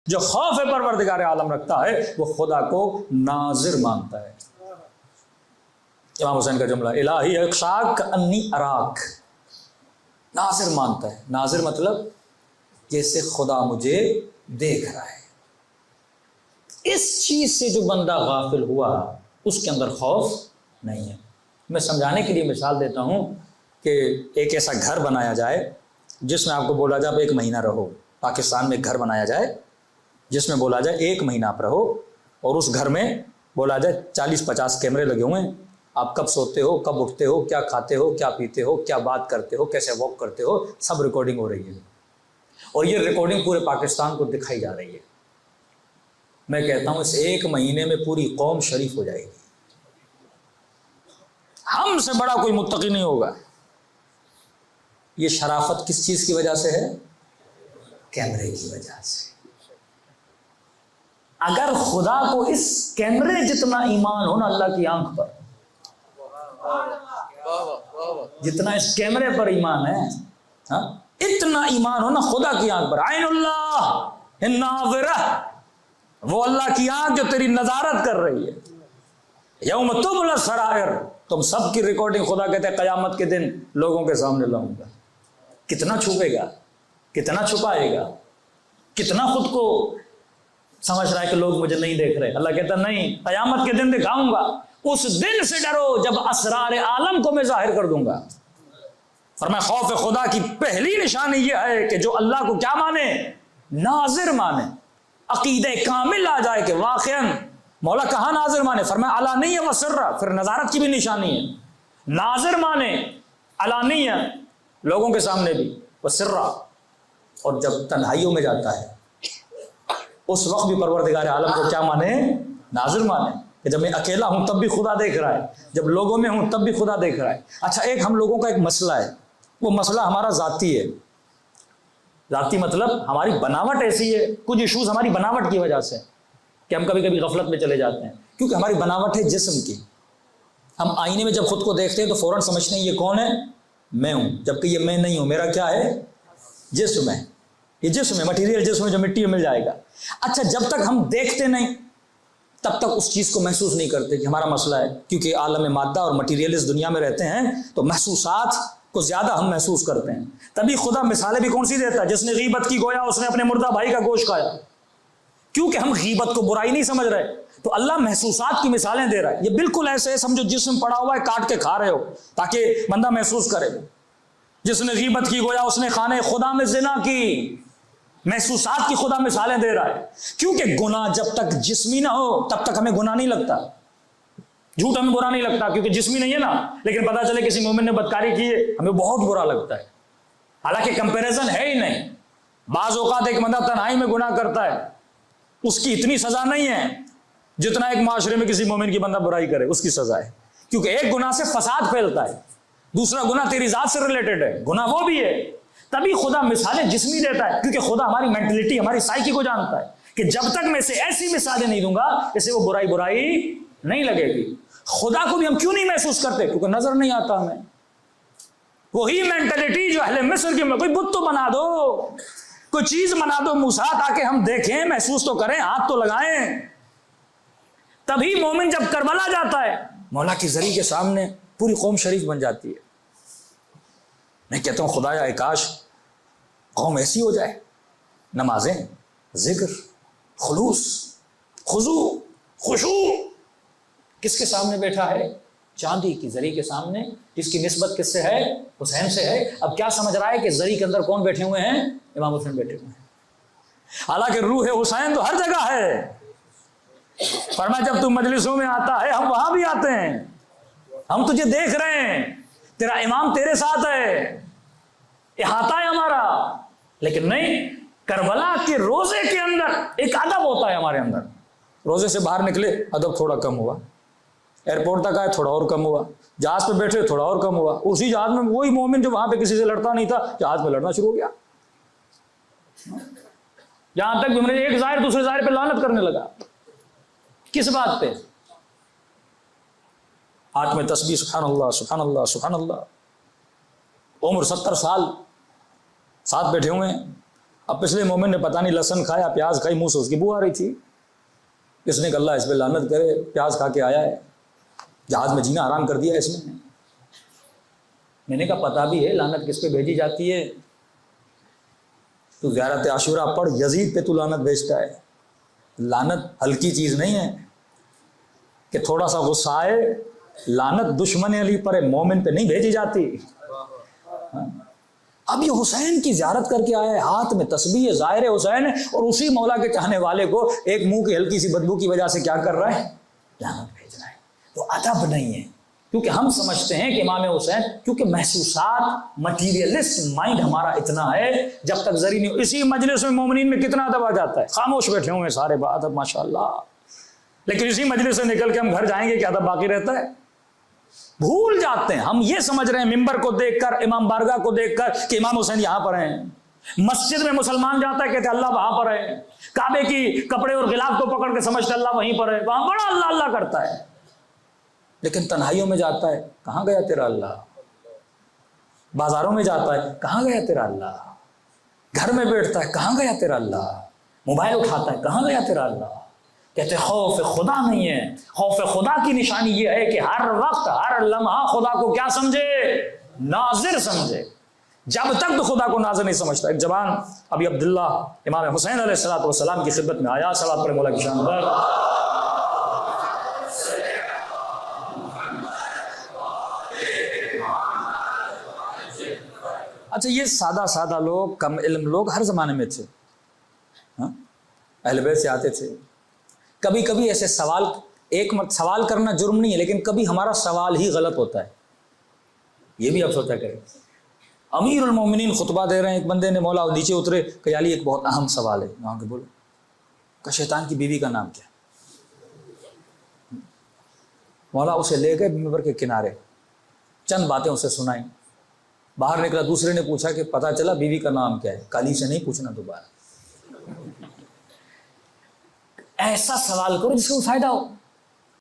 जो खौफ परवरदिगार आलम रखता है वो खुदा को नाजिर मानता है। इमाम हुसैन का जुमला, इलाही अक्शाक अन्नी अराक, नाजिर मानता है। नाजिर मतलब जैसे खुदा मुझे देख रहा है। इस चीज से जो बंदा गाफिल हुआ उसके अंदर खौफ नहीं है। मैं समझाने के लिए मिसाल देता हूं कि एक ऐसा घर बनाया जाए जिसमें आपको बोला जाए आप 1 महीना रहो। पाकिस्तान में एक घर बनाया जाए जिसमें बोला जाए 1 महीना आप रहो, और उस घर में बोला जाए 40-50 कैमरे लगे हुए हैं। आप कब सोते हो, कब उठते हो, क्या खाते हो, क्या पीते हो, क्या बात करते हो, कैसे वॉक करते हो, सब रिकॉर्डिंग हो रही है। और ये रिकॉर्डिंग पूरे पाकिस्तान को दिखाई जा रही है। मैं कहता हूं इस 1 महीने में पूरी कौम शरीफ हो जाएगी। हमसे बड़ा कोई मुत्तकी नहीं होगा। ये शराफत किस चीज की वजह से है? कैमरे की वजह से। अगर खुदा को इस कैमरे जितना ईमान हो ना अल्लाह की आंख पर, जितना इस कैमरे पर ईमान है, हा? इतना ईमान हो ना खुदा की आंख पर। आइनुल्लाह नाज़िरा, वो अल्लाह की आंख जो तेरी नजारत कर रही है। यौम तुबला सरायर, तुम सबकी रिकॉर्डिंग खुदा कहते हैं क़यामत के दिन लोगों के सामने लाऊंगा। कितना छुपेगा, कितना छुपाएगा, कितना खुद को समझ रहा है कि लोग मुझे नहीं देख रहे। अल्लाह कहता नहीं, क़यामत के दिन दिखाऊंगा। उस दिन से डरो जब असरार आलम को मैं जाहिर कर दूंगा। फरमाया खौफ खुदा की पहली निशानी यह है कि जो अल्लाह को क्या माने, नाजिर माने, अकीदे कामिल आ जाए कि वाक़ईन मौला कहाँ नाजिर माने। फरमाया अलानिय व सिर्रा, फिर नजारत की भी निशानी है। नाजिर माने अलानिय, लोगों के सामने भी, व सिर्रा, और जब तन्हाइयों में जाता है उस वक्त भी परवरदिगार आलम को क्या माने, नाजिर माने। कि जब मैं अकेला हूं तब भी खुदा देख रहा है, जब लोगों में हूं तब भी खुदा देख रहा है। अच्छा, एक हम लोगों का एक मसला है, वो मसला हमारा जाती है। जाती मतलब हमारी बनावट ऐसी है, कुछ इश्यूज हमारी बनावट की वजह से कि हम कभी कभी गफलत में चले जाते हैं, क्योंकि हमारी बनावट है जिस्म की। हम आईने में जब खुद को देखते हैं तो फौरन समझते हैं ये कौन है, मैं हूं, जबकि ये मैं नहीं हूं, मेरा क्या है, जिस्म है। ये जिस्म है, मटीरियल जिस्म है जो मिट्टी में मिल जाएगा। अच्छा, जब तक हम देखते नहीं तब तक उस चीज को महसूस नहीं करते कि हमारा मसला है, क्योंकि आलम मादा और मटीरियल इस दुनिया में रहते हैं तो महसूसात को ज्यादा हम महसूस करते हैं। तभी खुदा मिसालें भी कौन सी देता है, जिसने गीबत की गोया उसने अपने मुर्दा भाई का गोश्त खाया। क्योंकि हम गीबत को बुराई नहीं समझ रहे, तो अल्लाह महसूसात की मिसालें दे रहा है। ये बिल्कुल ऐसे है समझो जिस्म पड़ा हुआ है, काट के खा रहे हो ताकि बंदा महसूस करे। जिसने गीबत की गोया उसने खाने खुदा में जिना की, महसूसात की खुदा मिसालें दे रहा है। क्योंकि गुनाह जब तक जिस्मी ना हो तब तक हमें गुनाह नहीं लगता, झूठ हमें बुरा नहीं लगता, क्योंकि जिस्मी नहीं है ना। लेकिन पता चले किसी मोमिन ने बदकारी की है, हमें बहुत बुरा लगता है, हालांकि कंपैरिजन है ही नहीं। बाज औकात एक बंदा तन्हाई में गुनाह करता है, उसकी इतनी सजा नहीं है जितना एक माशरे में किसी मोमिन की बंदा बुराई करे उसकी सजा है। क्योंकि एक गुनाह से फसाद फैलता है, दूसरा गुनाह तेरी जात से रिलेटेड है, गुनाह वो भी है। तभी खुदा मिसालें जिस्मी देता है, क्योंकि खुदा हमारी मेंटलिटी, हमारी साइकी को जानता है कि जब तक मैं इसे ऐसी मिसालें नहीं दूंगा इसे वो बुराई बुराई नहीं लगेगी। खुदा को भी हम क्यों नहीं महसूस करते, क्योंकि नजर नहीं आता हमें। वही मेंटलिटी जो अहले मिस्र की, कोई बुत तो बना दो, कोई चीज बना दो मूसा, ताकि हम देखें, महसूस तो करें, हाथ तो लगाएं। तभी मोमिन जब करबला जाता है मौला की जरी के सामने पूरी कौम शरीफ बन जाती है। मैं कहता हूं खुदाया काश कौम ऐसी हो जाए, नमाजें, जिक्र, खुलूस, खुजू, खुशू। किसके सामने बैठा है, चांदी की जरी के सामने, जिसकी निस्बत किससे है, हुसैन से है। अब क्या समझ रहा है कि जरी के अंदर कौन बैठे हुए हैं, इमाम हुसैन बैठे हुए हैं। हालांकि रूह हुसैन तो हर जगह है। फरमाया जब तू मजलिसों में आता है हम वहां भी आते हैं, हम तुझे देख रहे हैं, तेरा इमाम तेरे साथ है, इहाता है हमारा। लेकिन नहीं, करबला के रोजे के अंदर एक अदब होता है हमारे अंदर। रोजे से बाहर निकले अदब थोड़ा कम हुआ, एयरपोर्ट तक आए थोड़ा और कम हुआ, जहाज पे बैठे थोड़ा और कम हुआ। उसी जहाज में वही मोमिन जो वहां पे किसी से लड़ता नहीं था जहाज में लड़ना शुरू हो गया। यहां तक भी एक जाहिर दूसरे जाहिर पे लानत करने लगा। किस बात पे, हाथ में तस्बीह, सुभान अल्लाह सुभान अल्लाह सुभान अल्लाह। उम्र 70 साल, साथ बैठे हुए हैं, अब पिछले मोमिन ने पता नहीं लहसन खाया, प्याज खाई, मुंह से उसकी बू आ रही थी। किसने कहा अल्लाह इस पे लानत करे, प्याज खा के आया है, जहाज में जीना आराम कर दिया इसने। मैंने कहा पता भी है लानत किस पे भेजी जाती है, तू ज़ियारत आशूरा पढ़, यजीद पे तू लानत भेजता है। लानत हल्की चीज नहीं है कि थोड़ा सा गुस्सा आए, लानत दुश्मन अली पर मोमिन पे नहीं भेजी जाती। अब ये हुसैन की ज़ियारत करके आया है, हाथ में तस्बीह है, ज़ाहिर हुसैन है, और उसी मौला के चाहने वाले को एक मुंह की हल्की सी बदबू की वजह से क्या कर रहा है, लानत भेज रहा है। तो अदब नहीं है, क्योंकि हम समझते हैं कि इमाम हुसैन, क्योंकि महसूसात मटीरियलिस्ट माइंड हमारा इतना है, जब तक जरी नहीं। इसी मजलिस में मोमिनीन में कितना अदब आ जाता है, खामोश बैठे हुए सारे अदब माशाअल्लाह, लेकिन इसी मजलिस से निकल के हम घर जाएंगे क्या अदब बाकी रहता है, भूल जाते हैं। हम ये समझ रहे हैं मिंबर को देखकर, इमाम बारगाह को देखकर कि इमाम हुसैन यहां पर हैं। मस्जिद में मुसलमान जाता है कहते अल्लाह वहां पर है, काबे की कपड़े और गिलाफ को पकड़ के समझते अल्लाह वहीं पर है, वहां बड़ा अल्लाह अल्लाह करता है। लेकिन तन्हाइयों में जाता है, कहां गया तेरा अल्लाह। बाजारों में जाता है, कहां गया तेरा अल्लाह। घर में बैठता है, कहां गया तेरा अल्लाह। मोबाइल उठाता है, कहां गया तेरा अल्लाह। कहते खौफ खुदा नहीं है। खौफ खुदा की निशानी यह है कि हर वक्त हर लम्हा खुदा को क्या समझे, नाजिर समझे। जब तक तो खुदा को नाजिर नहीं समझता। एक जवान अभी अब्दुल्ला इमाम हुसैन अलैहिस्सलाम की खिदमत में आया, सलात पर मौला की शान पर। अच्छा, ये सादा सादा लोग, कम इल्म लोग हर जमाने में थे, अहले बैत से आते थे। कभी कभी ऐसे सवाल, एक मत सवाल करना जुर्म नहीं है, लेकिन कभी हमारा सवाल ही गलत होता है, ये भी आप सोचा करें। अमीरुल मोमिनीन खुतबा दे रहे हैं, एक बंदे ने मौला नीचे उतरे, कयाली एक बहुत अहम सवाल है, वहां के बोलो का शैतान की बीवी का नाम क्या। मौला उसे ले गए मिंबर के किनारे, चंद बातें उसे सुनाई, बाहर निकला। दूसरे ने पूछा कि पता चला बीवी का नाम क्या है, काली से नहीं पूछना दोबारा। ऐसा सवाल करो जिसको फायदा हो।